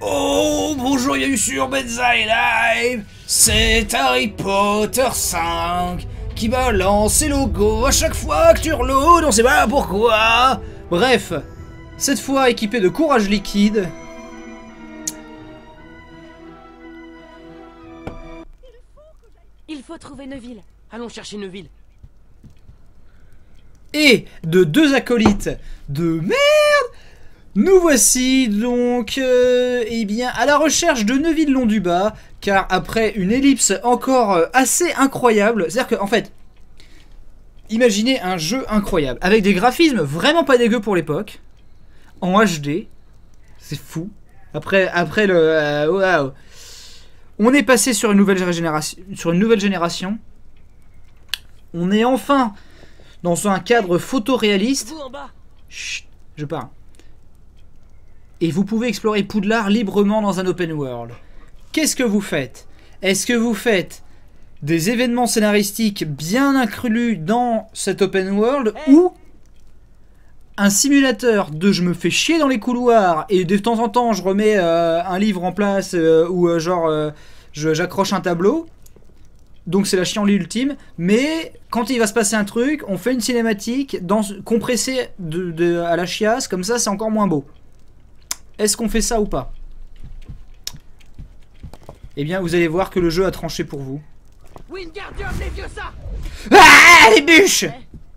Oh, bonjour, bienvenue sur Benzaï Live. C'est Harry Potter 5 qui balance ses logos à chaque fois que tu reloads, on sait pas pourquoi. Bref, cette fois équipé de courage liquide. Il faut trouver Neville. Allons chercher Neville. Et de deux acolytes de merde. Nous voici donc eh bien, à la recherche de Neville Londubat, car après une ellipse encore assez incroyable, c'est-à-dire qu'en fait, imaginez un jeu incroyable, avec des graphismes vraiment pas dégueux pour l'époque, en HD, c'est fou, après le... Wow. On est passé sur une nouvelle génération, on est enfin dans un cadre photoréaliste. Vous en bas. Chut, je parle. Et vous pouvez explorer Poudlard librement dans un open world. Qu'est-ce que vous faites? Est-ce que vous faites des événements scénaristiques bien inclus dans cet open world, ou un simulateur de je me fais chier dans les couloirs et de temps en temps je remets un livre en place ou j'accroche un tableau, donc c'est la chienlit ultime, mais quand il va se passer un truc, on fait une cinématique compressée à la chiasse, comme ça c'est encore moins beau. Est-ce qu'on fait ça ou pas? Eh bien, vous allez voir que le jeu a tranché pour vous. Wingardium Leviosa. Ah, les bûches!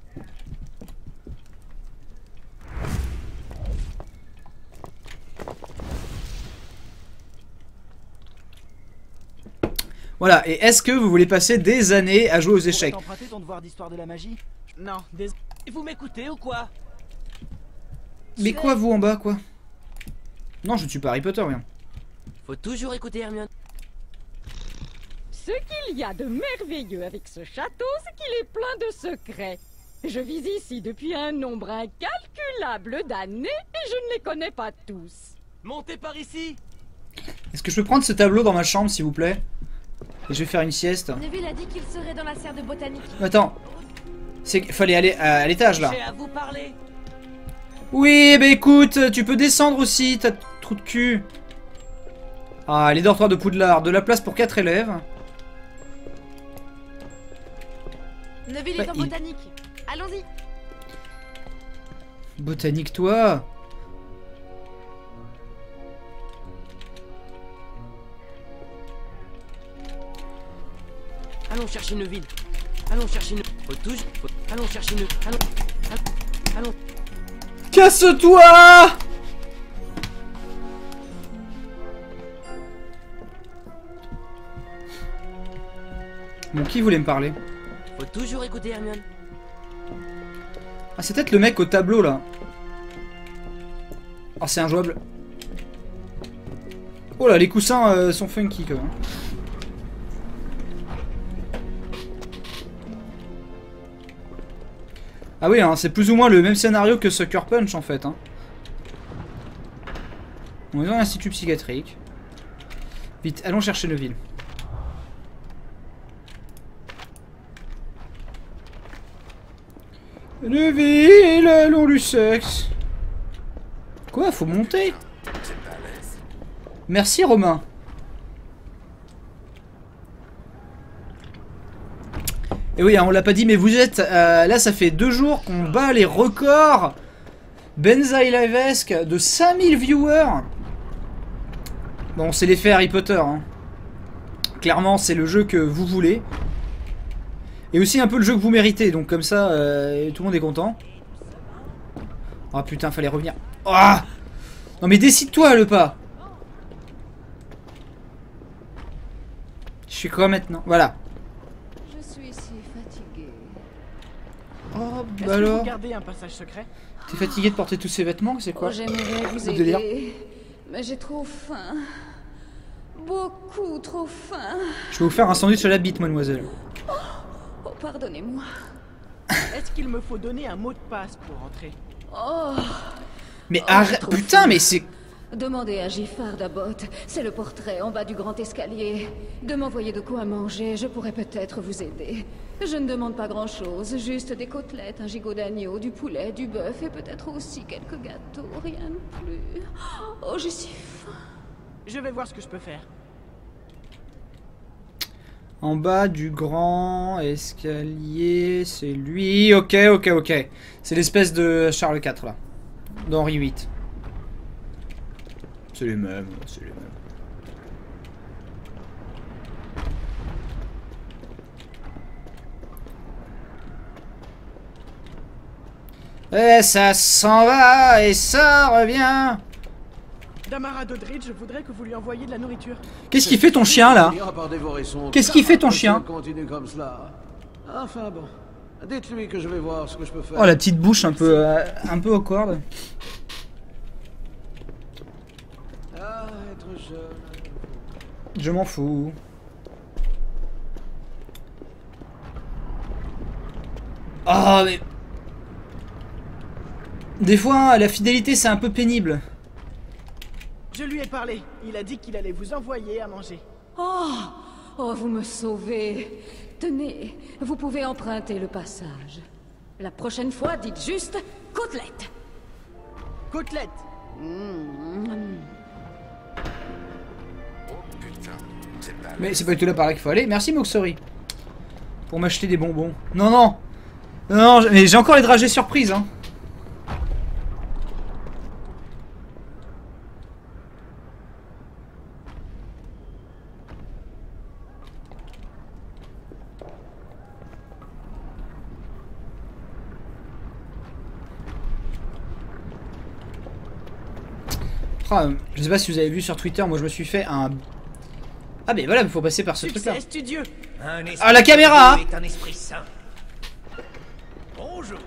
Voilà, et est-ce que vous voulez passer des années à jouer aux échecs? T'emprunter ton devoir d'histoire de la magie? Non, désolé. Vous m'écoutez ou quoi? Mais quoi, vous en bas, quoi? Non, je ne suis pas Harry Potter, rien. Faut toujours écouter Hermione. Ce qu'il y a de merveilleux avec ce château, c'est qu'il est plein de secrets. Je vis ici depuis un nombre incalculable d'années et je ne les connais pas tous. Montez par ici. Est-ce que je peux prendre ce tableau dans ma chambre, s'il vous plaît? Et je vais faire une sieste. Neville a dit qu'il serait dans la serre de botanique. Attends. Fallait aller à l'étage, là. J'ai à vous parler. Oui, bah écoute, tu peux descendre aussi, t'as trou de cul. Ah, les dortoirs de Poudlard, de la place pour 4 élèves. Neville est en botanique. Allons-y. Botanique, toi. Allons chercher Neville. Allons chercher Neville. Allons chercher Neville. Allons. Casse-toi! Bon, qui voulait me parler? Faut toujours écouter Hermione. Ah, c'est peut-être le mec au tableau, là. Oh, c'est injouable. Oh là, les coussins sont funky, quand même. Ah oui, hein, c'est plus ou moins le même scénario que Sucker Punch, en fait. Hein. On est dans l'institut psychiatrique. Vite, allons chercher Neville. Neville, allons du sexe. Quoi, faut monter? Merci, Romain. Et oui, hein, on l'a pas dit, mais vous êtes... là, ça fait 2 jours qu'on bat les records Benzaï Livesque de 5000 viewers. Bon, c'est l'effet Harry Potter. Hein. Clairement, c'est le jeu que vous voulez. Et aussi un peu le jeu que vous méritez. Donc comme ça, tout le monde est content. Oh putain, fallait revenir. Oh non mais décide-toi, le pas. Je fais quoi maintenant? Voilà. Oh, bah alors. Vous gardez un passage secret? T'es fatigué de porter tous ces vêtements? C'est quoi? Oh, j'aimerais vous délire. aider, mais j'ai trop faim. Beaucoup trop faim. Je vais vous faire un sandwich à la bite, mademoiselle. Oh, pardonnez-moi. Est-ce qu'il me faut donner un mot de passe pour entrer? Oh, Mais Oh, arrête. trop Putain, faim. mais c'est... demandez à Giffard d'Abbot. C'est le portrait en bas du grand escalier. De m'envoyer de quoi manger, je pourrais peut-être vous aider. Je ne demande pas grand-chose, juste des côtelettes, un gigot d'agneau, du poulet, du bœuf et peut-être aussi quelques gâteaux, rien de plus. Oh, j'ai si faim. Je vais voir ce que je peux faire. En bas du grand escalier, c'est lui. Ok, ok, ok. C'est l'espèce de Charles IV, là. D'Henri VIII. C'est les mêmes, c'est les mêmes. Et ça s'en va et ça revient. Damara Doddridge, je voudrais que vous lui envoyiez de la nourriture. Qu'est-ce qu'il fait ton chien là? Qu'est-ce qu'il fait ton chien? Continue comme cela. Enfin bon, dites-lui que je vais voir ce que je peux faire. Oh la petite bouche un peu awkward. Ah, être jeune. Je m'en fous. Ah mais... Des fois, la fidélité c'est un peu pénible. Je lui ai parlé. Il a dit qu'il allait vous envoyer à manger. Oh, oh, vous me sauvez. Tenez, vous pouvez emprunter le passage. La prochaine fois, dites juste côtelette. Côtelette. Mais c'est pas du tout là par là qu'il faut aller. Merci Moxori. Pour m'acheter des bonbons. Non, non. Non, mais j'ai encore les dragées surprises, hein. Ah, je sais pas si vous avez vu sur Twitter, moi je me suis fait un... Ah mais voilà, il faut passer par ce truc là. Succès studieux. Ah la caméra hein. est un esprit saint. Bonjour.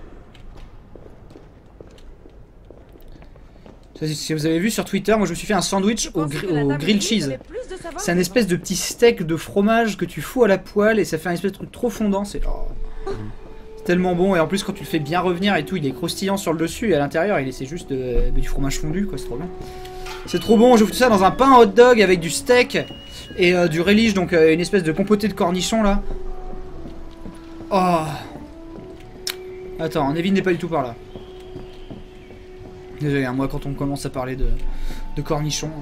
Si vous avez vu sur Twitter, moi je me suis fait un sandwich au grilled cheese. C'est un espèce de petit steak de fromage que tu fous à la poêle et ça fait un espèce de truc trop fondant. C'est tellement bon et en plus quand tu le fais bien revenir et tout, il est croustillant sur le dessus et à l'intérieur c'est juste du fromage fondu quoi, c'est trop bien. C'est trop bon, je fous tout ça dans un pain hot dog avec du steak et du relish, donc une espèce de compoté de cornichons là. Oh. Attends, Nevin n'est pas du tout par là. Désolé, hein, moi quand on commence à parler de cornichons...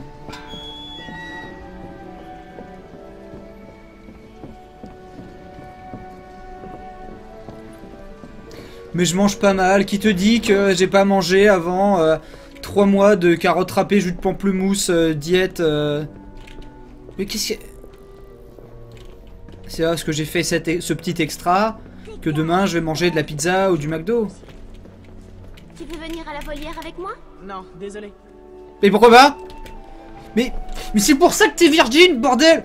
Mais je mange pas mal, qui te dit que j'ai pas mangé avant 3 mois de carottes râpées, jus de pamplemousse, diète... Mais qu'est-ce que... C'est parce que j'ai fait ce petit extra que demain je vais manger de la pizza ou du McDo. Tu veux venir à la volière avec moi? Non, désolé. Mais pourquoi pas? Mais c'est pour ça que t'es virgin, bordel!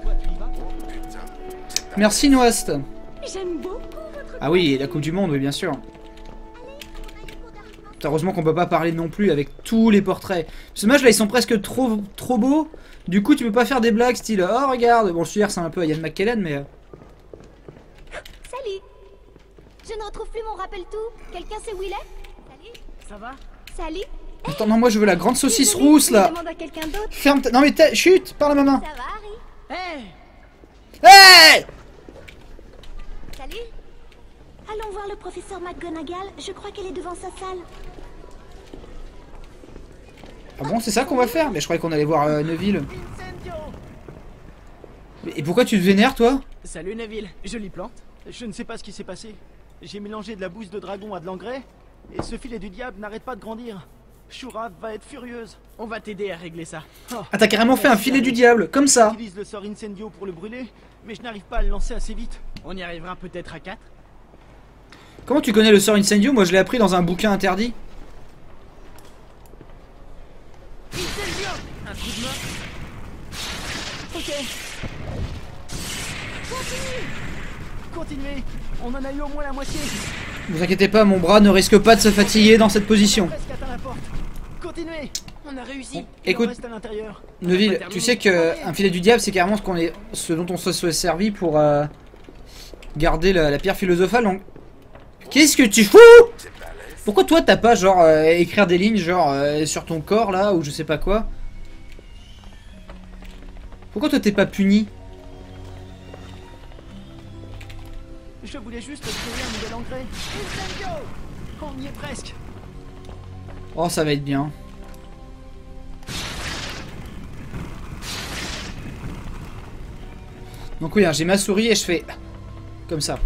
Merci Noast. J'aime beaucoup. Ah oui, la Coupe du Monde, oui bien sûr. Heureusement qu'on peut pas parler non plus avec tous les portraits. Ce match là ils sont presque trop beaux. Du coup tu peux pas faire des blagues style oh regarde. Bon je suis hier c'est un peu à Ian McKellen mais... Salut. Je ne retrouve plus mon rappel-tout. Quelqu'un sait où il est? Salut. Ça va? Salut. Attends non moi je veux la grande saucisse Désolée, rousse là. demande à quelqu'un d'autre. Ferme ta... Non mais chut, parle à ma main. Ça va Harry? Hey! Hey! Salut. Allons voir le professeur McGonagall. Je crois qu'elle est devant sa salle. Ah bon c'est ça qu'on va faire? Mais je croyais qu'on allait voir Neville. Incendio! Et pourquoi tu te vénères toi? Salut Neville, jolie plante. Je ne sais pas ce qui s'est passé. J'ai mélangé de la bouse de dragon à de l'engrais, et ce filet du diable n'arrête pas de grandir. Shura va être furieuse. On va t'aider à régler ça. Oh. Ah t'as carrément fait un filet du diable, comme ça. J'utilise le sort Incendio pour le brûler, mais je n'arrive pas à le lancer assez vite. On y arrivera peut-être à 4. Comment tu connais le sort Incendio? Moi je l'ai appris dans un bouquin interdit. Incendio! Un coup de main. Ok. Continuez. On en a eu au moins la moitié. Ne vous inquiétez pas, mon bras ne risque pas de se fatiguer dans cette position. Presque atteint la porte. Continuez. On a réussi. Bon, Il en écoute, reste à l'intérieur. Neville, tu sais que un filet du diable, c'est carrément ce dont on se soit servi pour garder la pierre philosophale. Donc, qu'est-ce que tu fous? Pourquoi toi t'as pas genre écrire des lignes genre sur ton corps là ou je sais pas quoi? Pourquoi toi t'es pas puni? Je voulais juste créer un nouvel engrais. Incendio! On y est presque. Oh ça va être bien. Donc oui, hein, j'ai ma souris et je fais comme ça.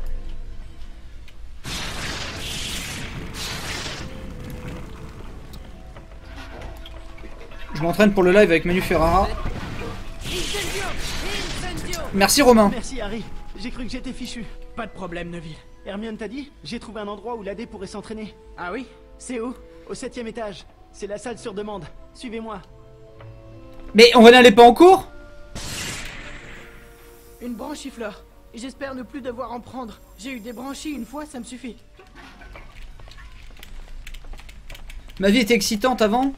Je m'entraîne pour le live avec Manu Ferrara. Merci Romain. Merci Harry, j'ai cru que j'étais fichu. Pas de problème Neville. Hermione t'a dit? J'ai trouvé un endroit où l'AD pourrait s'entraîner. Ah oui? C'est où? Au 7e étage. C'est la salle sur demande. Suivez-moi. Mais on n'allait pas en cours? Une branchifleur. J'espère ne plus devoir en prendre. J'ai eu des branchies une fois, ça me suffit. Ma vie était excitante avant.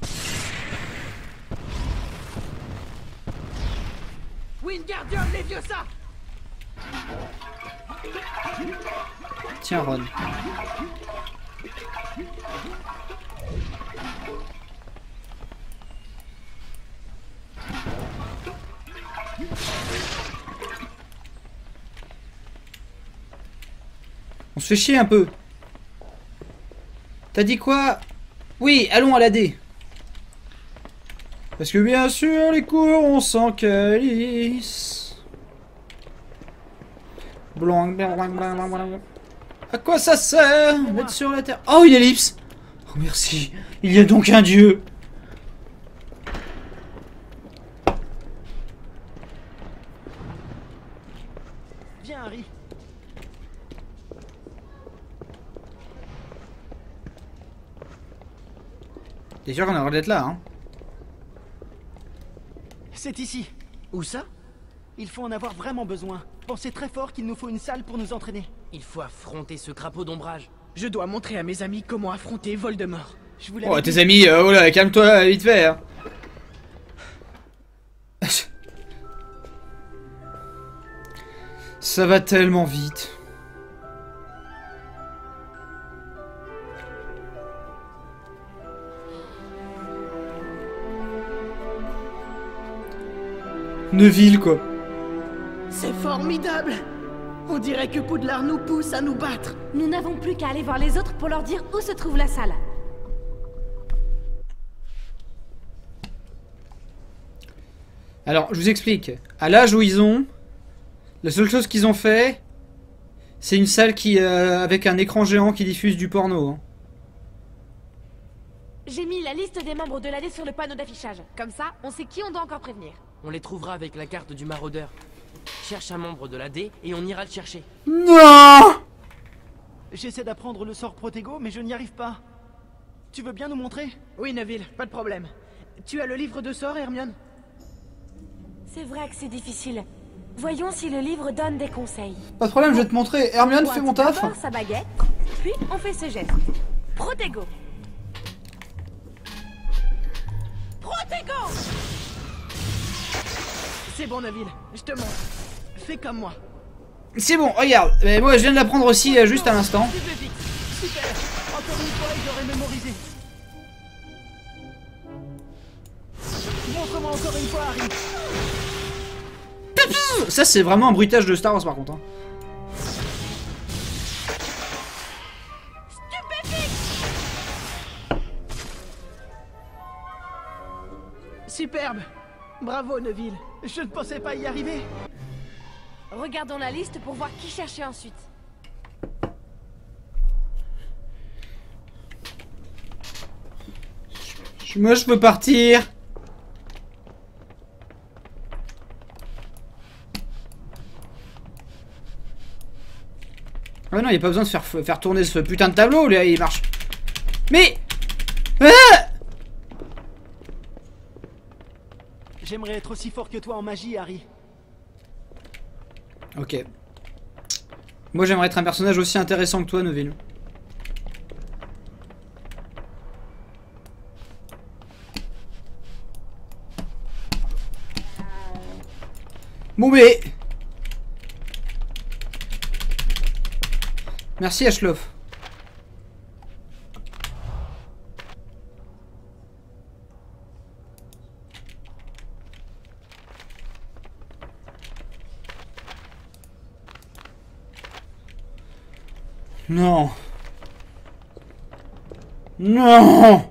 Wingardium Leviosa! Tiens Ron. On se fait chier un peu. T'as dit quoi? Oui, allons à l'AD. Parce que bien sûr, les cours, on s'en calisse. Blanc, blanc, blanc, blanc, blanc. À quoi ça sert? Mettre sur la terre. Oh, une ellipse. Oh, merci. Il y a donc un dieu. Viens, Harry. T'es sûr qu'on a le droit d'être là, hein? C'est ici. Où ça? Il faut en avoir vraiment besoin. Pensez très fort qu'il nous faut une salle pour nous entraîner. Il faut affronter ce crapaud d'ombrage. Je dois montrer à mes amis comment affronter Voldemort. Je vous l'avais Oh, dit. tes amis, oh là, calme-toi vite fait, hein. Ça va tellement vite. Neville, quoi. C'est formidable. On dirait que Poudlard nous pousse à nous battre. Nous n'avons plus qu'à aller voir les autres pour leur dire où se trouve la salle. Alors, je vous explique. À l'âge où ils ont, la seule chose qu'ils ont fait, c'est une salle qui, avec un écran géant qui diffuse du porno. Hein. J'ai mis la liste des membres de l'AD sur le panneau d'affichage. Comme ça, on sait qui on doit encore prévenir. On les trouvera avec la carte du maraudeur. Cherche un membre de l'AD et on ira le chercher. Non! J'essaie d'apprendre le sort Protego, mais je n'y arrive pas. Tu veux bien nous montrer? Oui, Neville, pas de problème. Tu as le livre de sorts, Hermione? C'est vrai que c'est difficile. Voyons si le livre donne des conseils. Pas de problème, je vais te montrer. Hermione, fais mon taf. D'abord sa baguette, puis on fait ce geste. Protego. Protego. C'est bon, Neville, je te montre. Fais comme moi. C'est bon, regarde. Mais moi, je viens de l'apprendre aussi juste à l'instant. Super. Encore une fois, j'aurais mémorisé. Montre-moi encore une fois, Harry. Ça, c'est vraiment un bruitage de Star Wars, par contre. Hein. Superbe. Bravo, Neville. Je ne pensais pas y arriver. Regardons la liste pour voir qui chercher ensuite. Moi, je veux partir. Ah non, il n'y a pas besoin de faire tourner ce putain de tableau, là, il marche. Mais... Ah! J'aimerais être aussi fort que toi en magie, Harry. Ok. Moi, j'aimerais être un personnage aussi intéressant que toi, Neville. Bon, mais... Merci, Ashlof. Non. Non.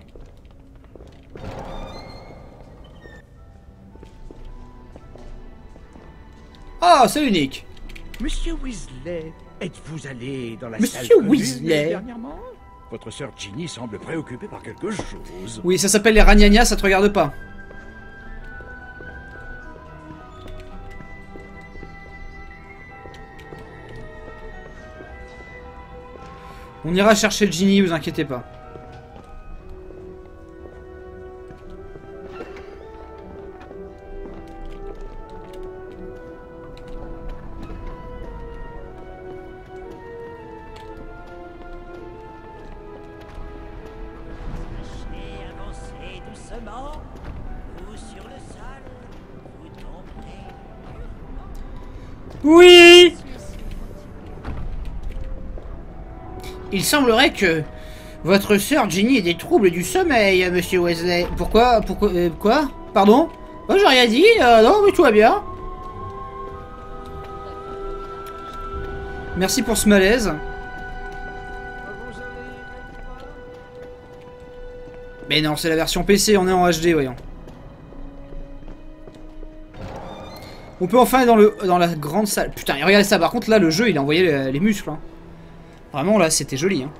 Ah, c'est unique. Monsieur Weasley, êtes-vous allé dans la Monsieur salle commune Weasley. dernièrement? Votre sœur Ginny semble préoccupée par quelque chose. Oui, ça s'appelle les ragnagnas, ça te regarde pas. On ira chercher Ginny, vous inquiétez pas. Avancez doucement. Vous sur le sol. Vous tomberez. Oui! Il semblerait que votre sœur Ginny ait des troubles du sommeil, monsieur Weasley. Pourquoi quoi? Pardon? Oh, j'ai rien dit, non, mais tout va bien. Merci pour ce malaise. Mais non, c'est la version PC, on est en HD, voyons. On peut enfin aller dans la grande salle. Putain, regardez ça, par contre là, le jeu, il a envoyé les muscles. Hein. Vraiment, là, c'était joli. Hein.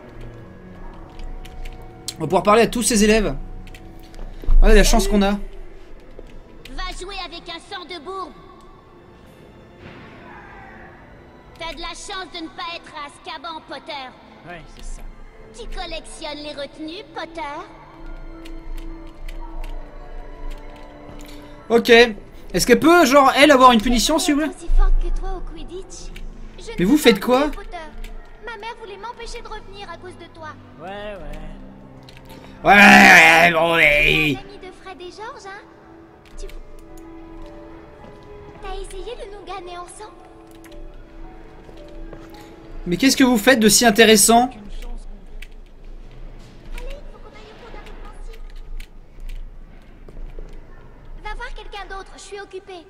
On va pouvoir parler à tous ces élèves. Regardez la chance qu'on a. Va jouer avec un sort de bourbe. T'as de la chance de ne pas être à Azkaban, Potter. Ouais, c'est ça. Tu collectionnes les retenues, Potter? Ok. Est-ce qu'elle peut, genre, elle, avoir une punition, s'il vous plaît? Aussi forte que toi au Quidditch. Je ne Mais vous peux faites pas quoi? jouer, Potter. Ma mère voulait m'empêcher de revenir à cause de toi. Ouais. Ouais, bon, T'es ouais. l'ami de Fred et George, hein? T'as essayé de nous gagner ensemble? Mais qu'est-ce que vous faites de si intéressant? Allez, faut qu'on aille au cours d'Harry Potter. Va voir quelqu'un d'autre, je suis occupée.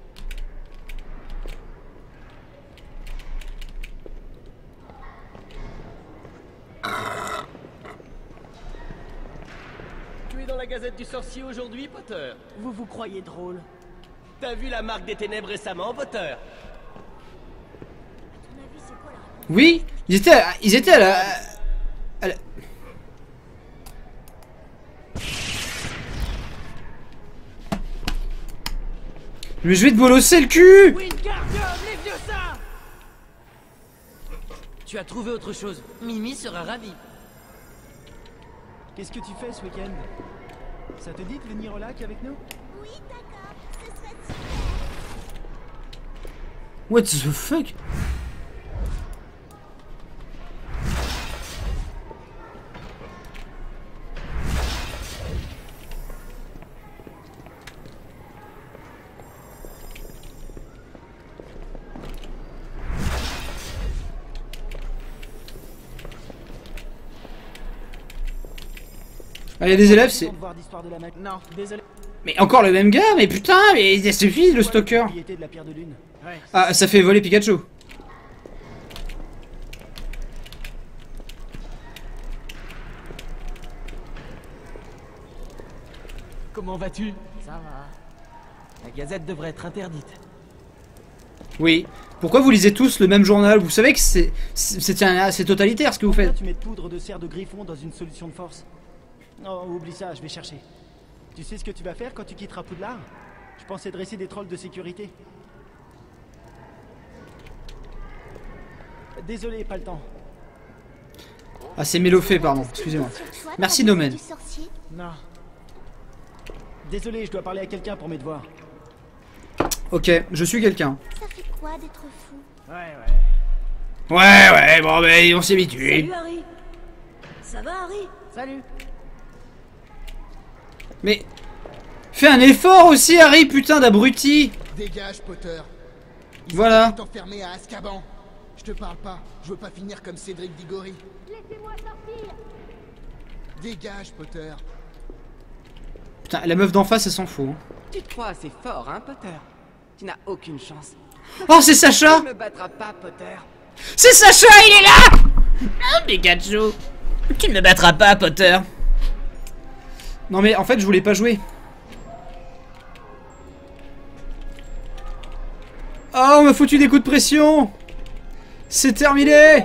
Tu es dans la Gazette du Sorcier aujourd'hui, Potter? Vous vous croyez drôle? T'as vu la Marque des Ténèbres récemment, Potter? Oui, ils étaient à la... Mais je vais te bolosser le cul! Wingardium, les vieux ça! Tu as trouvé autre chose. Mimi sera ravie. Qu'est-ce que tu fais ce week-end? Ça te dit de venir au lac avec nous? Oui, d'accord, ce serait super. What the fuck? Ah, il y a des élèves, c'est... Devoir d'histoire de la magie. Non, désolé. Mais encore le même gars, mais putain, mais ça suffit le stalker. Propriété de la pierre de lune. Ouais. Ah, ça fait voler Pikachu. Comment vas-tu? Ça va. La Gazette devrait être interdite. Oui. Pourquoi vous lisez tous le même journal? Vous savez que c'est totalitaire ce que vous Pourquoi faites. tu mets de poudre de cerf de griffon dans une solution de force? Non, oublie ça, je vais chercher. Tu sais ce que tu vas faire quand tu quitteras Poudlard? Je pensais dresser des trolls de sécurité. Désolé, pas le temps. Ah, c'est Mélofé, pardon, excusez-moi. Merci, Nomen. Non. Désolé, je dois parler à quelqu'un pour mes devoirs. Ok, je suis quelqu'un. Ça fait quoi d'être fou? Ouais. Ouais, bon, ben, on s'y habitue. Salut Harry. Ça va Harry? Salut. Mais... Fais un effort aussi, Harry, putain d'abruti. Dégage, Potter. Voilà. Ils enfermé à Azkaban. Je te parle pas. Je veux pas finir comme Cédric Diggory. Laissez-moi sortir! Dégage, Potter. Putain, la meuf d'en face, elle s'en fout. Hein. Tu te crois assez fort, hein, Potter? Tu n'as aucune chance. Oh, c'est Sacha. Tu me battras pas, Potter. C'est Sacha, il est là. Oh, Pikachu. Tu ne me battras pas, Potter. Non mais en fait, je voulais pas jouer. Oh, on m'a foutu des coups de pression. C'est terminé.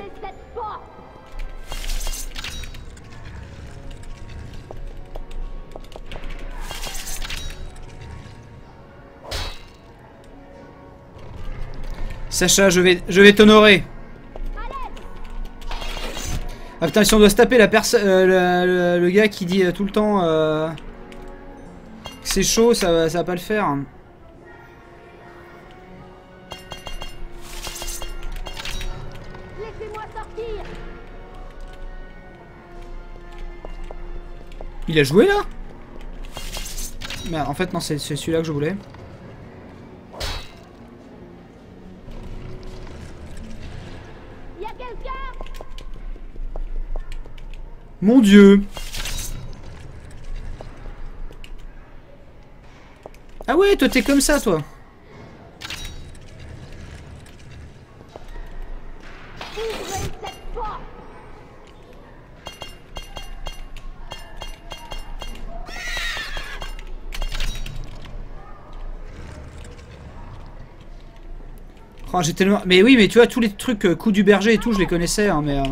Sacha, je vais t'honorer. Ah putain, si on doit se taper la le gars qui dit tout le temps que c'est chaud, ça va pas le faire. Laissez-moi sortir. Il a joué là? Merde, en fait non, c'est celui-là que je voulais. Y a quelqu'un? Mon Dieu. Ah ouais, toi t'es comme ça, toi. Ouvrez cette porte. Oh, j'ai tellement... Mais oui, mais tu vois, tous les trucs coup du berger et tout, je les connaissais, hein, mais...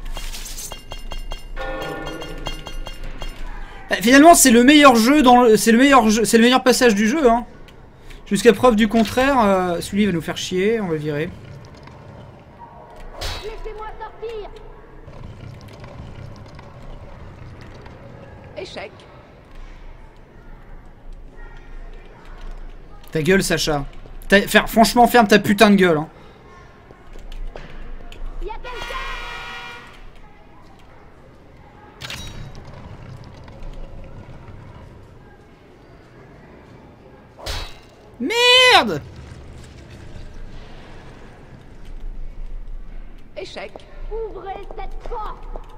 Finalement, c'est le meilleur jeu dans le... C'est le meilleur passage du jeu, hein. Jusqu'à preuve du contraire, celui-là va nous faire chier, on va le virer. Laissez-moi sortir. Échec. Ta gueule, Sacha. Franchement, ferme ta putain de gueule, hein. Y a quelqu'un? Merde! Échec. Ouvrez cette porte.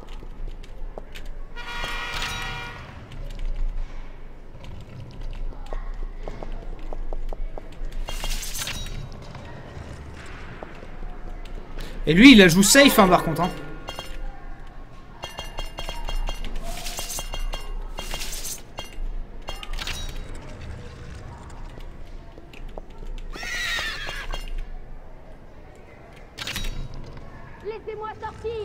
Et lui, il la joue safe, hein, par contre, hein. Laissez-moi sortir.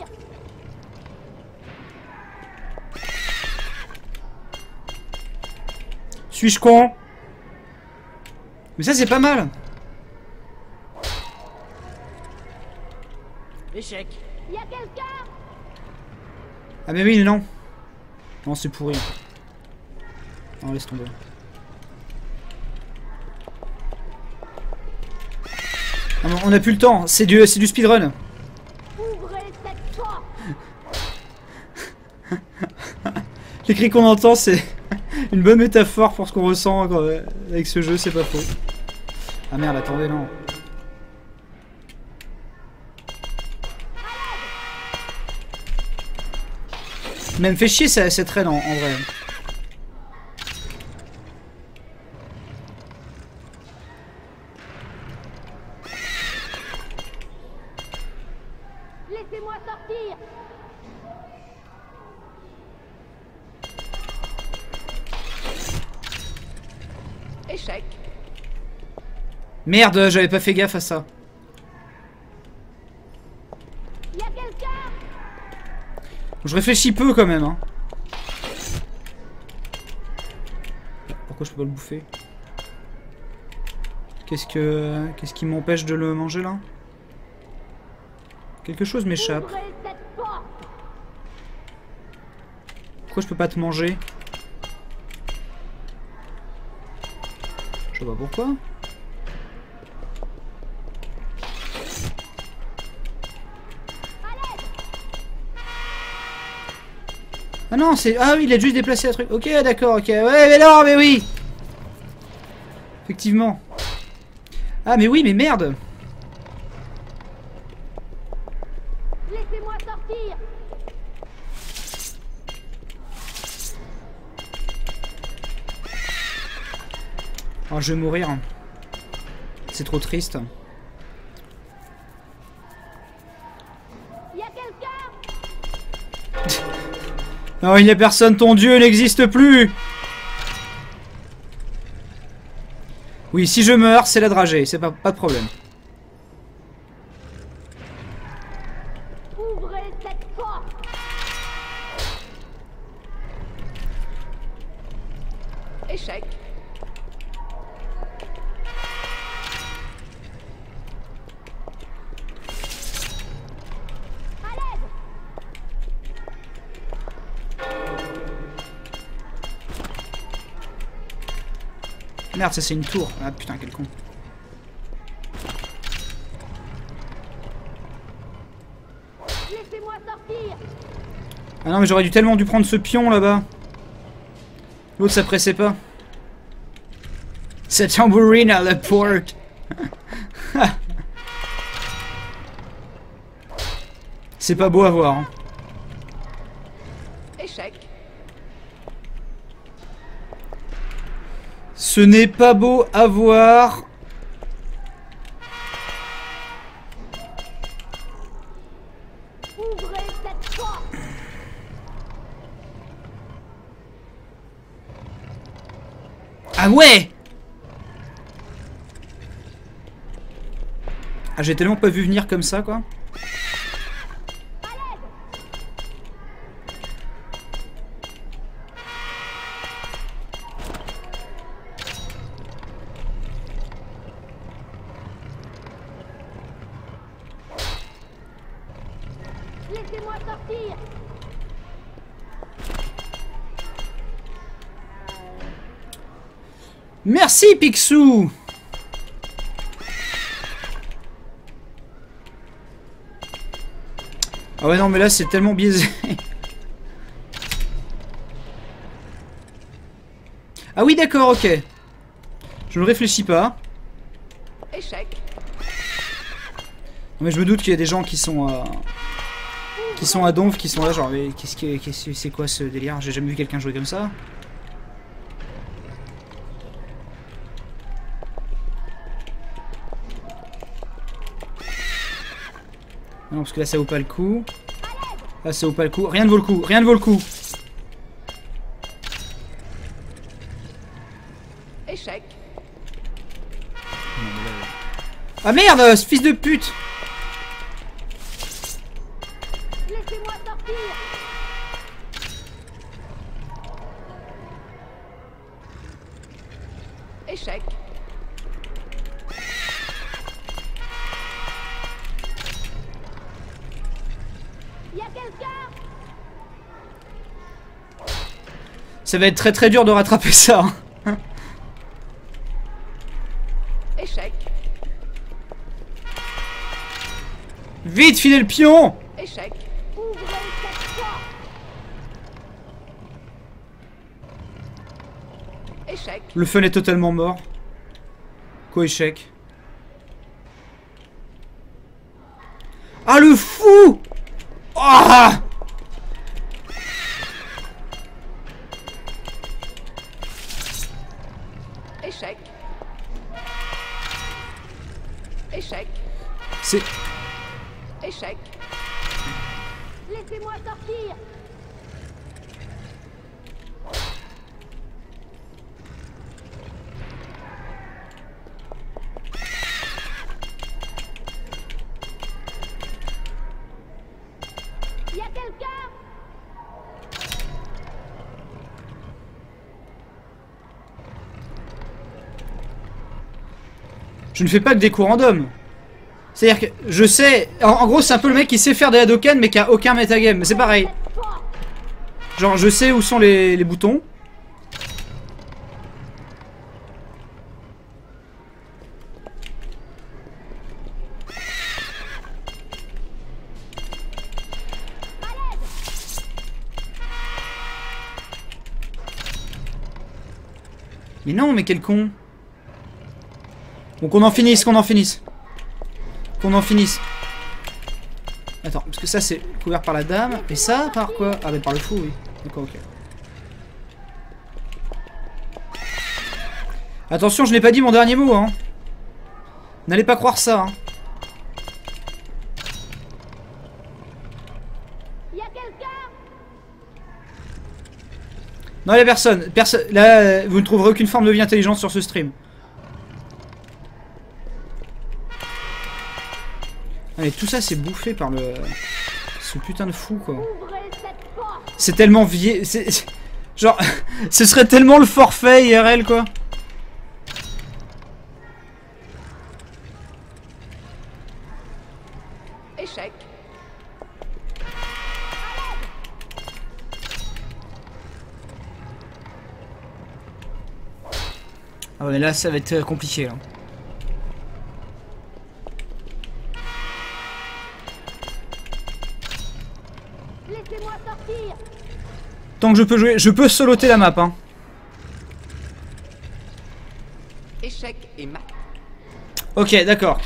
Suis-je con? Mais ça, c'est pas mal. Échec. Y a quelqu'un? Ah mais oui, non. Non, c'est pourri. Non, laisse tomber. Ah, on a plus le temps, c'est du speedrun. Ouvrez cette porte. Les cris qu'on entend, c'est une bonne métaphore pour ce qu'on ressent avec ce jeu, c'est pas faux. Ah merde, attendez, non. Même fait chier cette reine en vrai. Laissez-moi sortir. Échec. Merde, j'avais pas fait gaffe à ça. Y a quelqu'un? Je réfléchis peu quand même, hein. Pourquoi je peux pas le bouffer? Qu'est-ce qui m'empêche de le manger là? Quelque chose m'échappe. Ouvrez cette porte. Pourquoi je peux pas te manger? Je sais pas pourquoi. Ah non, c'est... Ah oui, il a juste déplacé un truc. Ok, d'accord, ok. Ouais, mais non, mais oui. Effectivement. Ah, mais oui, mais merde. Laissez-moi sortir. Oh, je vais mourir. C'est trop triste. Y a quelqu'un? Non, il n'y a personne, ton dieu n'existe plus. Oui, si je meurs, c'est la dragée, c'est pas de problème. Échec. Merde, ça c'est une tour. Ah putain, quel con. Laissez-moi sortir. Ah non, mais j'aurais dû prendre ce pion là-bas. L'autre s'appréciait pas. Cette tambourine à la porte. C'est pas beau à voir. Hein. Échec. Ce n'est pas beau à voir. Ouvrez cette porte. Ah ouais! Ah, j'ai tellement pas vu venir comme ça, quoi. Laissez-moi sortir. Merci, Picsou! Ah ouais, non, mais là, c'est tellement biaisé. Ah oui, d'accord, ok. Je ne réfléchis pas. Échec. Mais je me doute qu'il y a des gens qui sont à Donf, qui sont là, genre, mais c'est quoi ce délire? J'ai jamais vu quelqu'un jouer comme ça. Non, parce que là, ça vaut pas le coup. Là, ça vaut pas le coup. Rien ne vaut le coup. Rien ne vaut le coup. Échec. Ah merde, ce fils de pute! Laissez-moi sortir. Échec. Y a quelqu'un? Ça va être très très dur de rattraper ça. Hein. Échec. Vite, filez le pion! Échec. Ouvrez cette porte. Échec. Le fun est totalement mort. Quoi, échec? Ah, le fou! Ah! Échec. Échec. C'est... Échec. Laissez-moi sortir. Y a quelqu'un? Je ne fais pas que des coups random. C'est-à-dire que je sais... En gros, c'est un peu le mec qui sait faire des Hadouken mais qui a aucun metagame. Mais c'est pareil. Genre, je sais où sont les boutons. Mais non, mais quel con. Bon, qu'on en finisse, qu'on en finisse. Qu'on en finisse. Attends, parce que ça c'est couvert par la dame. Et ça, par quoi? Ah bah par le fou, oui. D'accord, ok. Attention, je n'ai pas dit mon dernier mot, hein. N'allez pas croire ça, hein. Y a quelqu'un? Non, il y a personne. Là, vous ne trouverez aucune forme de vie intelligente sur ce stream. Allez, tout ça c'est bouffé par le... ce putain de fou, quoi. Ouvrez cette porte. C'est tellement vieillot. Genre, ce serait tellement le forfait IRL, quoi. Échec. Ah ouais, là, ça va être compliqué, là. Laissez-moi sortir. Tant que je peux jouer, je peux soloter la map, hein. Échec et mat. Ok, d'accord.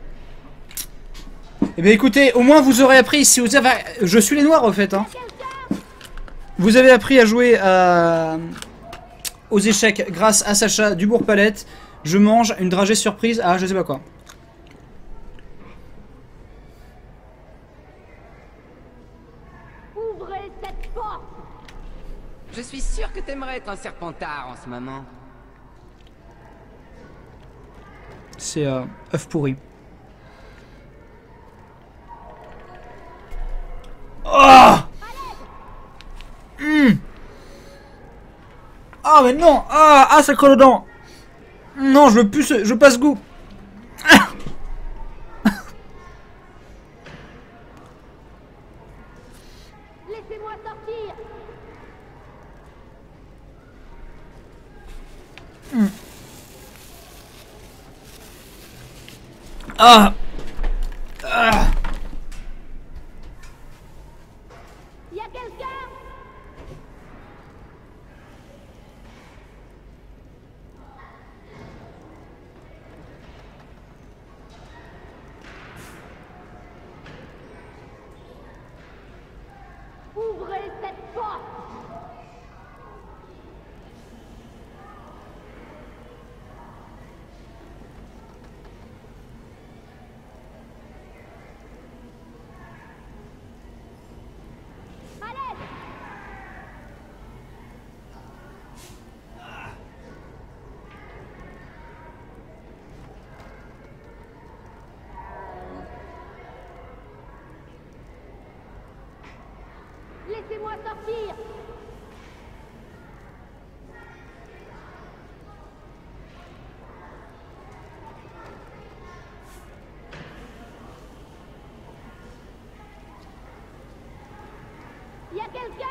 Eh bien écoutez, au moins vous aurez appris, si vous avez... Je suis les noirs au fait, hein. Vous avez appris à jouer aux échecs grâce à Sacha Dubourg-Palette. Je mange une dragée surprise à je sais pas quoi. Ouvrez cette porte. Je suis sûr que t'aimerais être un serpentard en ce moment. C'est œuf pourri. Oh Ah mais non. Ah ça colle aux dents. Non, je veux plus je passe goût. Laissez-moi sortir. Ah. Y a quelqu'un? Ouvrez cette porte. Laissez-moi sortir. Y a quelqu'un?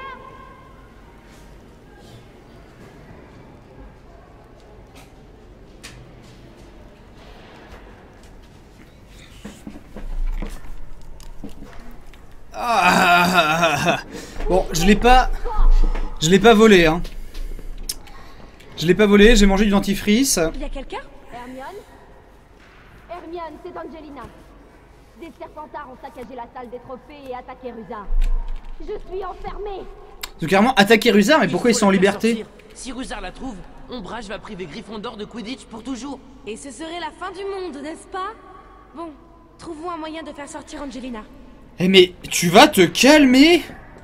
Ah. Bon, je l'ai pas volé, hein. Je l'ai pas volé, j'ai mangé du dentifrice. Y a quelqu'un? Hermione? Hermione, c'est Angelina. Des serpentards ont saccagé la salle des trophées et attaqué Rusard. Je suis enfermée. Donc carrément attaquer Rusard, mais pourquoi ils sont en liberté? Si Rusard la trouve, Ombrage va priver Gryffondor de Quidditch pour toujours. Et ce serait la fin du monde, n'est-ce pas? Bon, trouvons un moyen de faire sortir Angelina. Eh mais tu vas te calmer?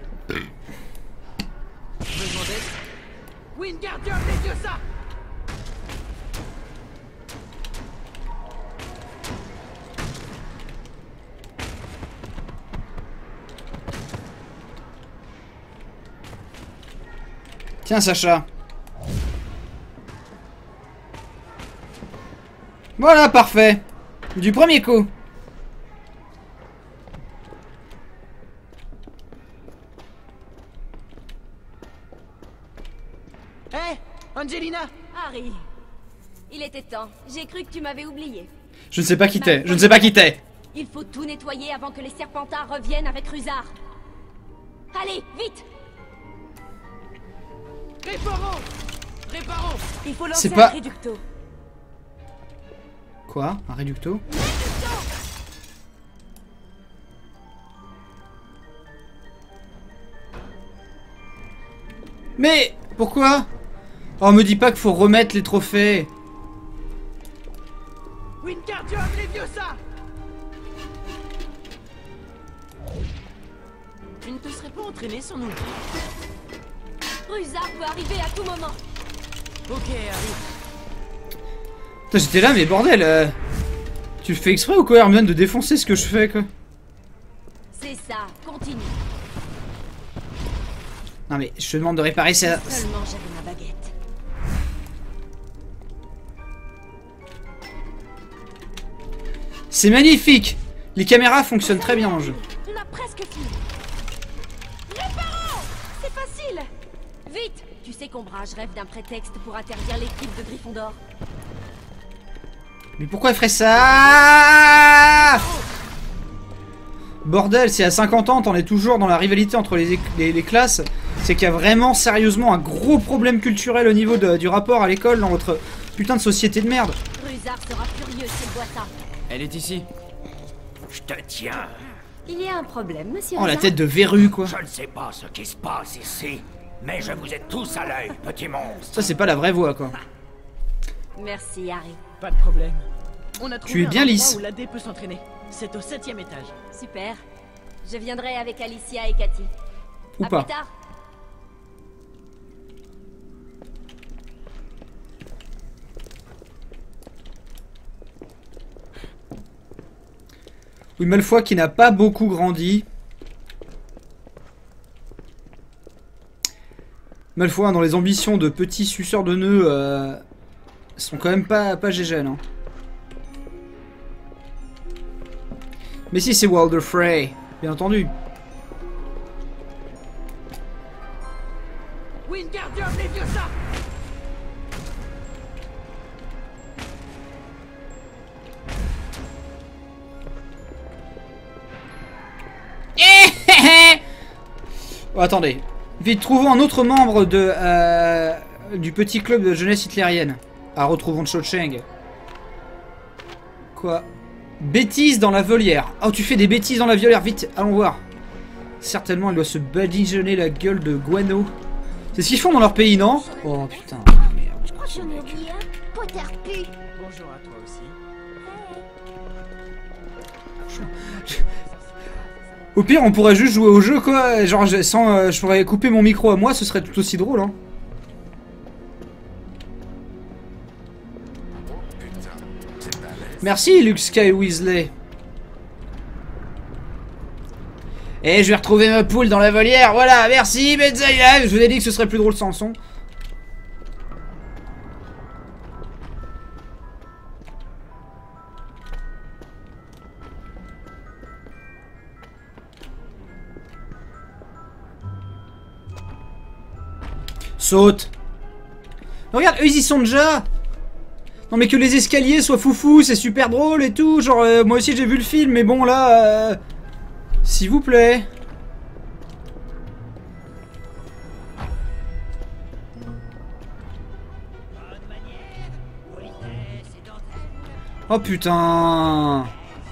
Besoin d'aide? Wingardium Leviosa! Tiens Sacha. Voilà, parfait. Du premier coup. Hé, Angelina! Harry, il était temps. J'ai cru que tu m'avais oublié. Je ne sais pas qui t'es. Je ne sais pas qui t'es. Il faut tout nettoyer avant que les serpentards reviennent avec Rusard. Allez, vite! Réparons! Réparons! Il faut C'est lancer pas- un réducto. Quoi? Un réducto? Mais pourquoi? Oh, me dis pas qu'il faut remettre les trophées. Wingardium Leviosa! Tu ne te serais pas entraîné sans nous? Rusard peut arriver à tout moment. Ok, Harry. Putain, j'étais là, mais bordel. Tu fais exprès ou quoi, Hermione, de défoncer ce que je fais, quoi? C'est ça, continue. Non mais je te demande de réparer ça. Seulement j'avais ma baguette. C'est magnifique. Les caméras fonctionnent très bien en jeu. On a presque fini. Réparons! C'est facile. Vite! Tu sais qu'Ombrage rêve d'un prétexte pour interdire l'équipe de Gryffondor. Mais pourquoi elle ferait ça? Bordel, c'est à 50 ans, t'en es toujours dans la rivalité entre les classes. C'est qu'il y a vraiment sérieusement un gros problème culturel au niveau du rapport à l'école dans votre putain de société de merde. Ruzard sera furieux s'il voit ça. Elle est ici. Je te tiens. Il y a un problème, monsieur. Oh la tête de verrue quoi. Je ne sais pas ce qui se passe ici, mais je vous ai tous à l'œil, petit monstre. Ça c'est pas la vraie voix quoi. Merci, Harry. Pas de problème. On a trouvé Tu es bien un endroit lisse. où la dé peut s'entraîner. C'est au 7e étage. Super. Je viendrai avec Alicia et Cathy. Ou À pas. plus tard. Oui, Malfoy qui n'a pas beaucoup grandi. Malfoy hein, dans les ambitions de petits suceurs de nœuds sont quand même pas gégènes. Hein. Mais si c'est Walder Frey, bien entendu. Wingardium Leviosa! Oh, attendez. Vite, trouvons un autre membre du petit club de jeunesse hitlérienne. Ah, retrouvons Cho-Chang. Quoi? Bêtises dans la volière. Oh, tu fais des bêtises dans la volière. Vite, allons voir. Certainement, elle doit se badigeonner la gueule de Guano. C'est ce qu'ils font dans leur pays, non? Oh, putain. Merde. Je crois que j'en ai oublié un. Potterpu. Bonjour à toi aussi. Au pire, on pourrait juste jouer au jeu, quoi. Genre, je pourrais couper mon micro à moi, ce serait tout aussi drôle, hein. Merci, Luke Sky Weasley. Et je vais retrouver ma poule dans la volière. Voilà, merci, Benzaïla. Je vous ai dit que ce serait plus drôle sans le son. Saute. Regarde, eux ils y sont déjà. Non mais que les escaliers soient foufou, c'est super drôle et tout. Genre moi aussi j'ai vu le film, mais bon là, s'il vous plaît. Oh putain.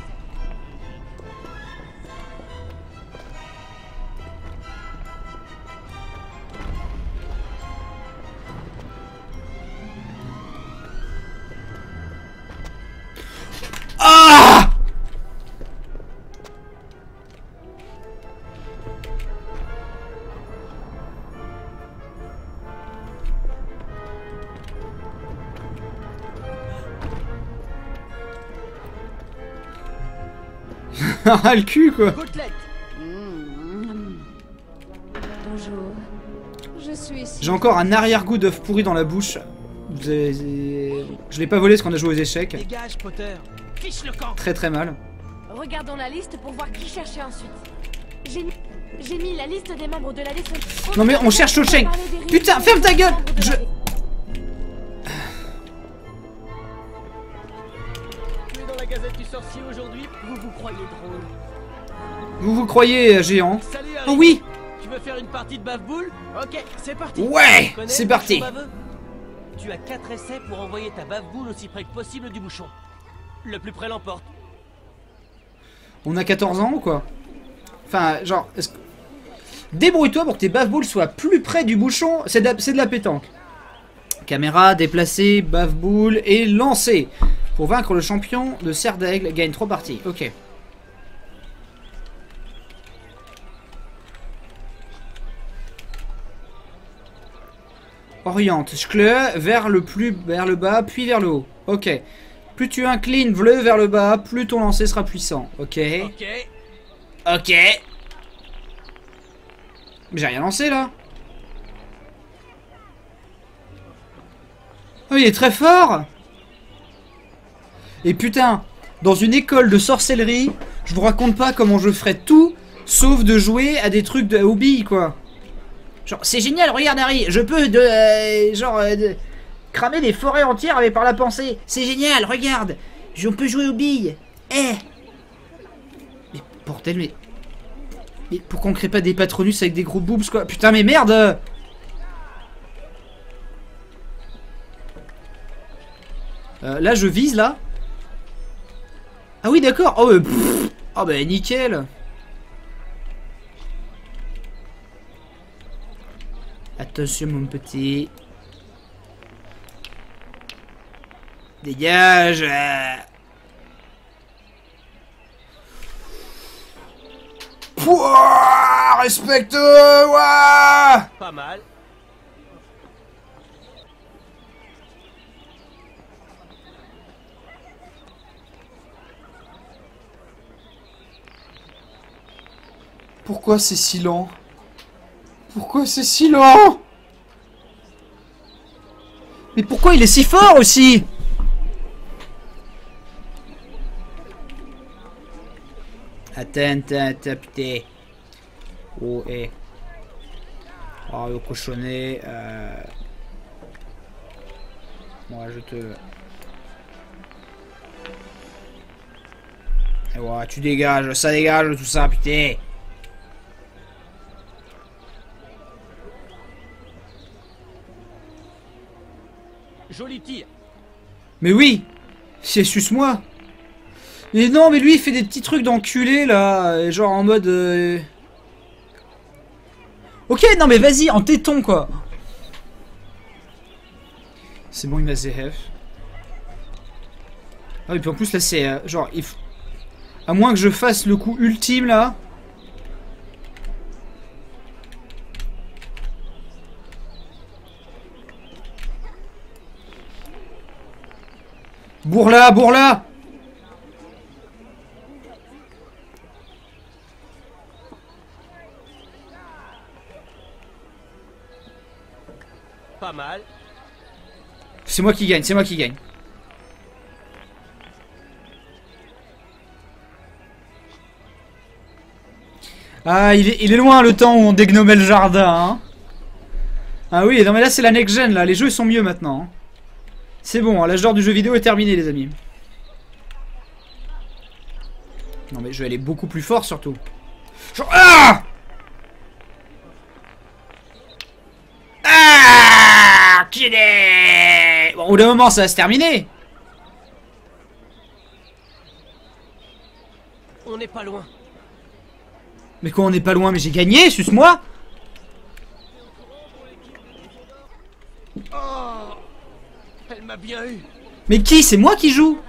Ah! Ah le cul quoi. Côtelette. Bonjour. Je suis ici. J'ai encore un arrière-goût d'œuf pourri dans la bouche. Je l'ai pas volé parce qu'on a joué aux échecs. Dégage, Potter. Fiche le camp. Très très mal. Regardons la liste pour voir qui chercher ensuite. J'ai mis la liste des membres de la liste. Non mais on cherche Cho-Chang. Putain, ferme ta gueule. Tu es dans la Gazette du Sorcier aujourd'hui. Vous vous croyez drôle. Vous vous croyez géant? Salut, Harry. Oh oui. Tu veux faire une partie de bave-boule? Ok, c'est parti. Ouais, Tu connais c'est le parti. bouchon baveux? Tu as 4 essais pour envoyer ta bave-boule aussi près que possible du bouchon. Le plus près l'emporte. On a 14 ans ou quoi? Enfin, genre, débrouille-toi pour que tes bave-boules soient plus près du bouchon. C'est de la pétanque. Caméra, déplacée, bave-boule et lancée. Pour vaincre le champion de Serre d'Aigle, gagne 3 parties. Ok. Oriente. Schle vers le bas, puis vers le haut. Ok. Plus tu inclines bleu vers le bas, plus ton lancer sera puissant. Ok. Ok. Ok. J'ai rien lancé là. mais il est très fort. Et putain, dans une école de sorcellerie, je vous raconte pas comment je ferais tout, sauf de jouer à des trucs de hobby, quoi. Genre, c'est génial, regarde Harry, je peux cramer des forêts entières avec par la pensée. C'est génial, regarde, on peut jouer aux billes. Eh. Mais bordel, mais pourquoi on crée pas des Patronus avec des gros boobs, quoi? Putain, mais merde. Là, je vise, là. Ah oui, d'accord. Oh, oh, bah, nickel. Attention, mon petit. Dégage. Pouah, respecte. Ouah. Pas mal. Pourquoi c'est si lent? Pourquoi c'est si lent? Mais pourquoi il est si fort aussi? Attends, putain. Oh, eh. Oh, le cochonnet. Moi, je te... Et ouais, tu dégages, ça dégage tout ça, putain. Joli tir. Mais oui, c'est suce-moi. Mais non, mais lui il fait des petits trucs d'enculé là, genre en mode. Ok, non mais vas-y, en téton quoi. C'est bon, il m'a ZF. Ah et puis en plus là c'est genre il faut... À moins que je fasse le coup ultime là. Bourla, bourla. Pas mal. C'est moi qui gagne, c'est moi qui gagne. Ah, il est loin le temps où on dégnomait le jardin, hein. Ah oui, non mais là c'est la next gen là, les jeux ils sont mieux maintenant. Hein. C'est bon, hein, l'âge d'or du jeu vidéo est terminé les amis. Non mais je vais aller beaucoup plus fort surtout. Genre... Ah, ah, qu'il est... Bon, au bout d'un moment ça va se terminer. On n'est pas loin. Mais quoi on n'est pas loin, mais j'ai gagné, suce-moi. Oh, elle m'a bien eu. Mais qui? C'est moi qui joue.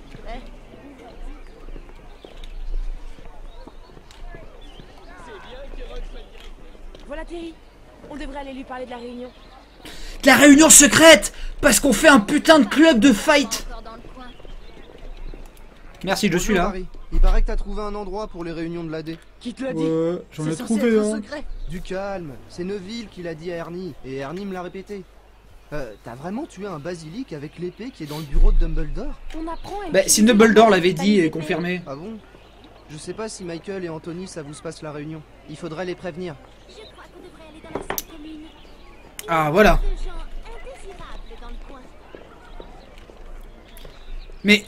Voilà Terry, on devrait aller lui parler de la réunion. De la réunion secrète. Parce qu'on fait un putain de club de fight. Merci, je suis là. Harry. Il paraît que t'as trouvé un endroit pour les réunions de l'AD. Qui te l'a dit? Ouais, j'en ai C'est censé trouvé être un. secret. Du calme, c'est Neville qui l'a dit à Ernie, et Ernie me l'a répété. T'as vraiment tué un basilic avec l'épée qui est dans le bureau de Dumbledore? On apprend à Bah, si Dumbledore l'avait dit et confirmé. Ah bon? Je sais pas si Michael et Anthony savent où se passe la réunion. Il faudrait les prévenir. Je crois qu'on devrait aller dans la salle commune. Ah, voilà. Il y a de gens indésirables dans le coin. Mais...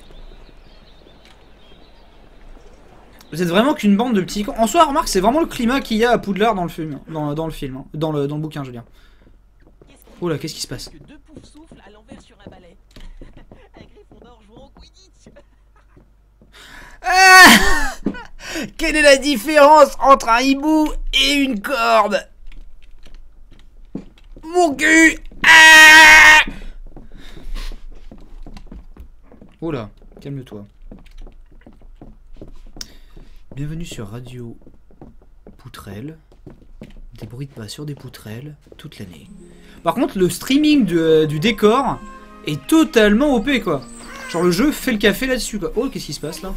Vous êtes vraiment qu'une bande de petits cons. En soi, remarque, c'est vraiment le climat qu'il y a à Poudlard dans le film. Dans le film. Hein. Dans le bouquin, je veux dire. Oh là, qu'est-ce qui se passe? Deux poufs soufflent à l'envers sur un balai. Un Gryffondor jouant au Quidditch. Ah, quelle est la différence entre un hibou et une corde? Mon cul. Ah, oh là, calme-toi. Bienvenue sur Radio Poutrelle. Des bruits de pas sur des poutrelles toute l'année. Par contre, le streaming du décor est totalement OP quoi. Genre le jeu fait le café là-dessus quoi. Oh, qu'est-ce qui se passe là?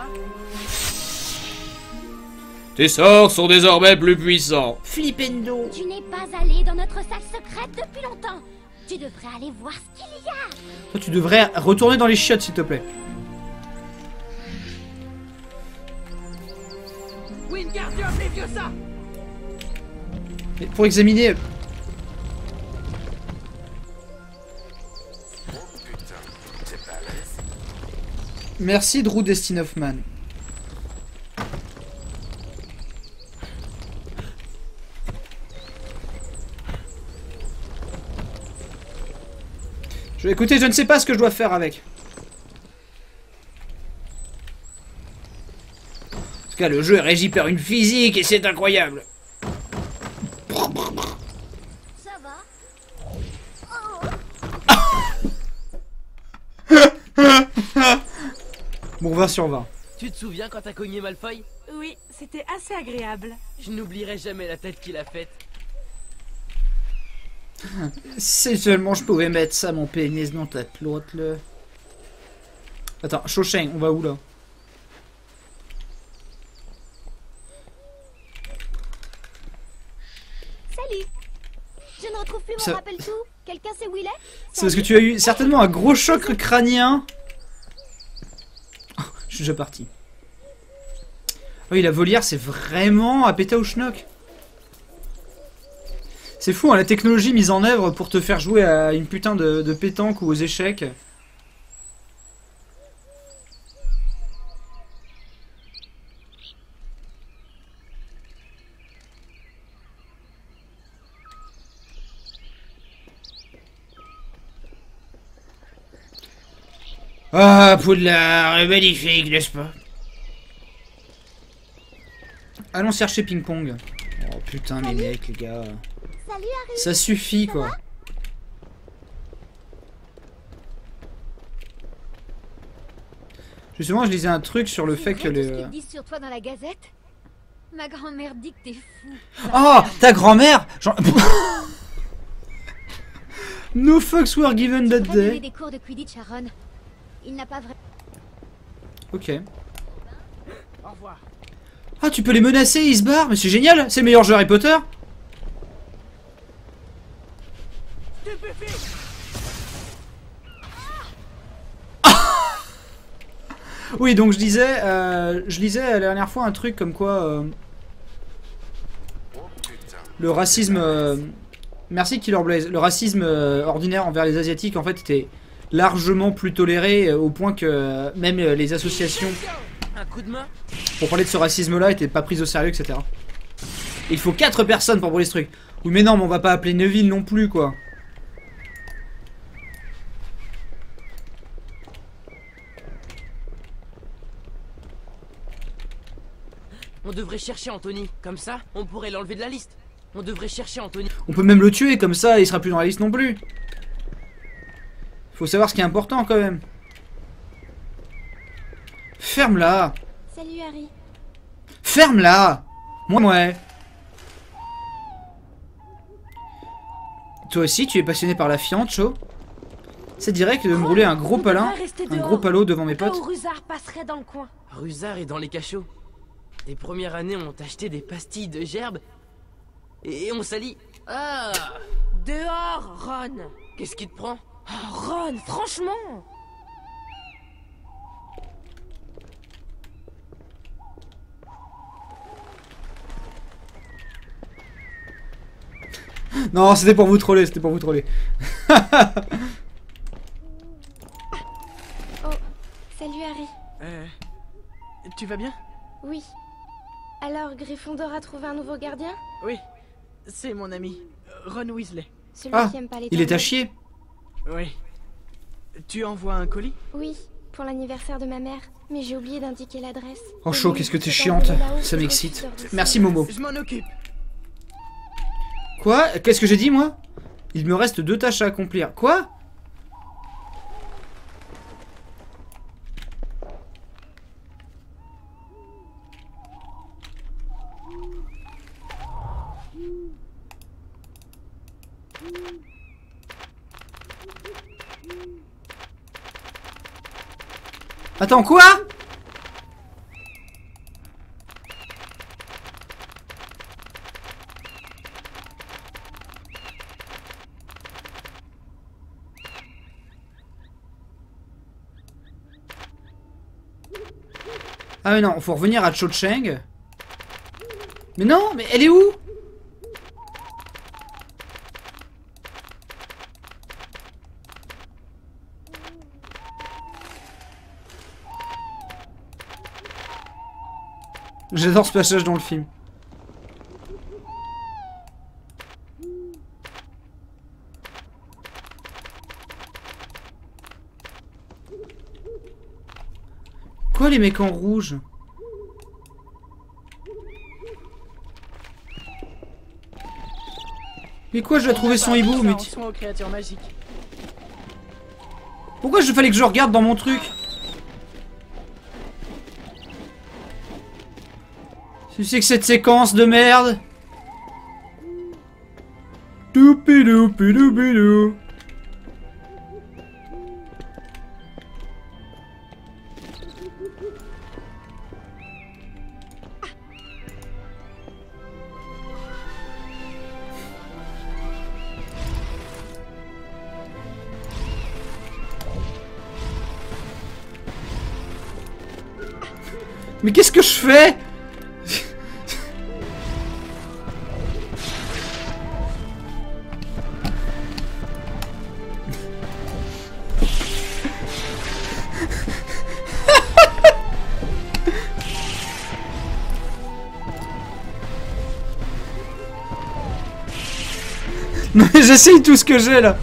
Tes sorts sont désormais plus puissants. Flippendo. Tu n'es pas allé dans notre salle secrète depuis longtemps. Tu devrais aller voir ce qu'il y a. Toi, tu devrais retourner dans les chiottes, s'il te plaît. Wingardium Leviosa. Et pour examiner... Merci Drew Destin Hoffman. Écoutez, je ne sais pas ce que je dois faire avec. En tout cas, le jeu est régi par une physique et c'est incroyable. Ça va? Bon, 20 sur 20. Tu te souviens quand t'as cogné Malfoy? Oui, c'était assez agréable. Je n'oublierai jamais la tête qu'il a faite. Si seulement je pouvais mettre ça, mon pénis, dans ta plotte, le... Attends, Shawshank, on va où, là? Salut. Je ne retrouve plus Ça- mon rappel tout. Quelqu'un sait où il est? C'est parce que tu as eu certainement un gros choc crânien. Oh, je suis déjà parti. Oui, la volière, c'est vraiment à péter au schnock. C'est fou, hein, la technologie mise en œuvre pour te faire jouer à une putain de pétanque ou aux échecs. Ah, Poudlard, magnifique, n'est-ce pas? Allons chercher ping-pong. Oh putain, les mecs, les gars. Salut Harry. Ça suffit, quoi. Justement, je lisais un truc sur le fait que Tout ce le... qu'ils disent sur toi dans la gazette? Ma grand-mère dit que t'es fou. Oh, ta grand-mère No fucks were given that J'ai donné day. des cours de Quidditch à Ron. Il n'a pas vraiment... Ok. Au revoir. Ah, tu peux les menacer, ils se barrent. Mais c'est génial, c'est le meilleur jeu Harry Potter. Oui, donc je lisais la dernière fois un truc comme quoi le racisme, merci Killer Blaze, le racisme ordinaire envers les Asiatiques en fait était largement plus toléré au point que même les associations Un coup de main? pour parler de ce racisme-là étaient pas prises au sérieux, etc. Et il faut 4 personnes pour brûler ce truc. Oui, mais non, mais on va pas appeler Neville non plus, quoi. On devrait chercher Anthony. Comme ça, on pourrait l'enlever de la liste. On devrait chercher Anthony. On peut même le tuer, comme ça, il sera plus dans la liste non plus. Faut savoir ce qui est important, quand même. Ferme-la. Salut Harry. Ferme-la. Ouais. Toi aussi, tu es passionné par la fiente, Cho? C'est direct de me rouler un gros palin, un gros palot devant mes potes. Rusard passerait dans le coin. Rusard est dans les cachots. Les premières années, on acheté des pastilles de gerbes. Et on salit. Ah! Dehors, Ron. Qu'est-ce qui te prend? Oh, Ron, franchement. Non, c'était pour vous troller, c'était pour vous troller. Oh, salut Harry. Tu vas bien? Oui. Alors, Gryffondor a trouvé un nouveau gardien? Oui. C'est mon ami, Ron Weasley. Celui Ah, qui aime pas les il est à tableaux. chier. Oui. Tu envoies un colis? Oui, pour l'anniversaire de ma mère. Mais j'ai oublié d'indiquer l'adresse. Oh, Cho, qu'est-ce que t'es chiante. Ça m'excite. Merci, Momo. Je m'en occupe. Quoi? Qu'est-ce que j'ai dit, moi? Il me reste 2 tâches à accomplir. Quoi? Attends, quoi? Ah mais non, faut revenir à Cho Chang. Mais non, mais elle est où? J'adore ce passage dans le film. Quoi les mecs en rouge? Mais quoi, je dois trouver son hibou, mais... Pourquoi je fallait que je regarde dans mon truc? C'est que cette séquence de merde. Doupidou pidou bidou. Mais qu'est-ce que je fais? Non mais j'essaye tout ce que j'ai là.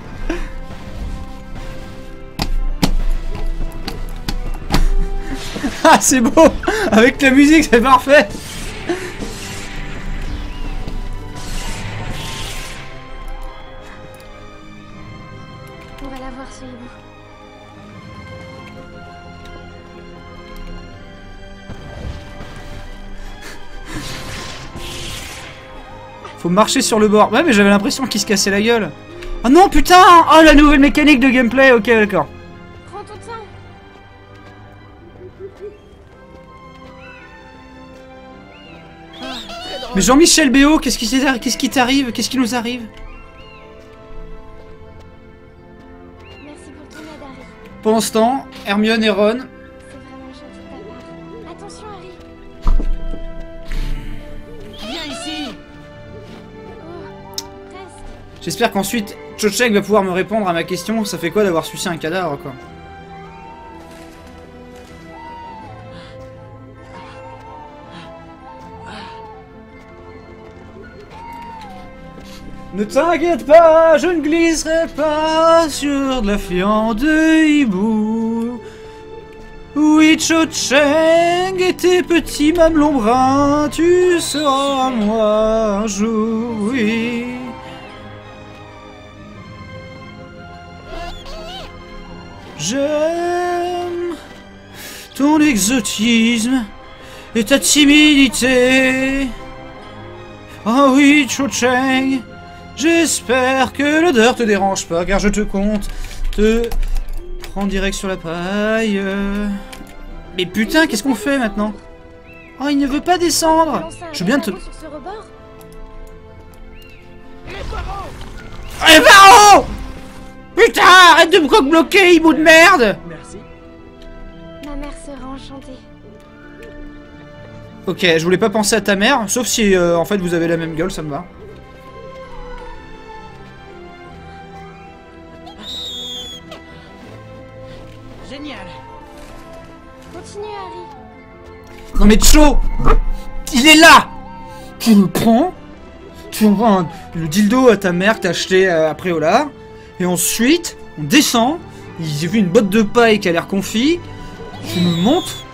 Ah c'est beau. Avec la musique c'est parfait. On va la voir ce hibou. Faut marcher sur le bord. Ouais mais j'avais l'impression qu'il se cassait la gueule. Oh non putain. Oh la nouvelle mécanique de gameplay. Ok d'accord. Prends ton temps. Mais Jean-Michel Béo, qu'est-ce qui t'arrive? Qu'est-ce qui nous arrive? Merci pour ton aide, Harry. Pendant ce temps, Hermione et Ron. C'est vraiment gentil de ta part. Attention, Harry. Viens ici. Oh, presque. J'espère qu'ensuite Cho Chang va pouvoir me répondre à ma question. Ça fait quoi d'avoir sucé un cadavre quoi? Ne t'inquiète pas, je ne glisserai pas sur de la fiente de hibou. Oui, Cho Chang et tes petits mamelons bruns, tu seras à moi un jour, oui. J'aime ton exotisme et ta timidité. Ah oui, Cho Chang. J'espère que l'odeur te dérange pas, car je te compte te prendre direct sur la paille. Mais putain, qu'est-ce qu'on fait maintenant? Oh, il ne veut pas descendre. Je veux bien te... Sur ce rebord. Les barreaux! Putain, arrête de me bloquer, hibou de merde! Merci. Ma mère sera enchantée. Ok, je voulais pas penser à ta mère, sauf si en fait vous avez la même gueule, ça me va. Génial. Continue, Harry. Non mais Cho, il est là. Tu le prends, tu envoies le dildo à ta mère que t'as acheté à Préolard, et ensuite on descend. J'ai vu une botte de paille qui a l'air confit. Tu me montres.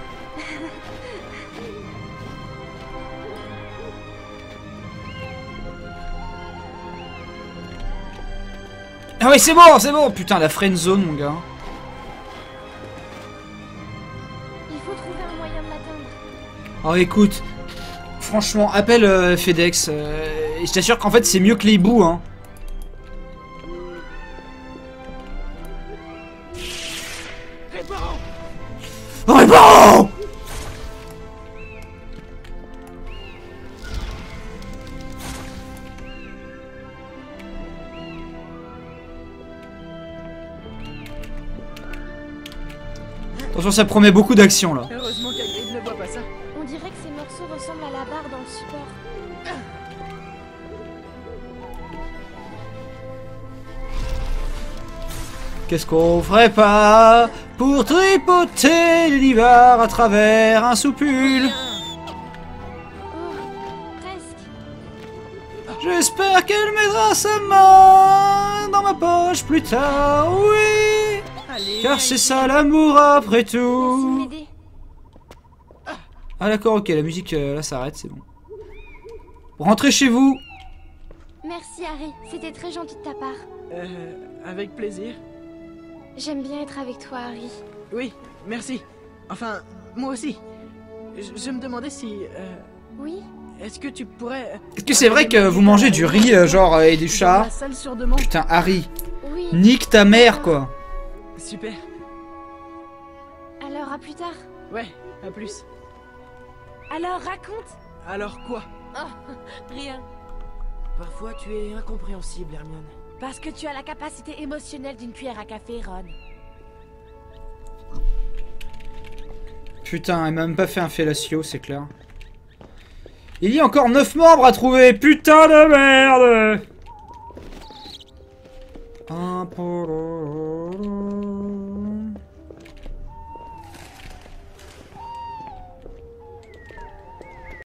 Ah ouais c'est bon, putain la friend zone mon gars. Il faut trouver un moyen de l'atteindre. Oh écoute, franchement, appelle FedEx. Je t'assure qu'en fait c'est mieux que les hiboux hein. Réparons! Attention, ça promet beaucoup d'action là. Heureusement qu'Hagrid ne voit pas ça. On dirait que ces morceaux ressemblent à la barre dans le support. Qu'est-ce qu'on ferait pas pour tripoter l'univers à travers un soupule? J'espère qu'elle mettra sa main dans ma poche plus tard, oui. Allez, car c'est ça l'amour après tout. Ah d'accord, ok, la musique là s'arrête, c'est bon. Rentrez chez vous. Merci Harry, c'était très gentil de ta part. Avec plaisir. J'aime bien être avec toi Harry. Oui, merci. Enfin, moi aussi. Je me demandais si... Oui. Est-ce que tu pourrais... Est-ce que c'est vrai que vous mangez du riz genre et du chat? Putain, Harry. Oui. Nique ta mère quoi. Super. Alors à plus tard. Ouais, à plus. Alors raconte. Alors quoi? Oh, rien. Parfois tu es incompréhensible, Hermione. Parce que tu as la capacité émotionnelle d'une cuillère à café, Ron. Putain, elle m'a même pas fait un fellatio, c'est clair. Il y a encore 9 membres à trouver, putain de merde.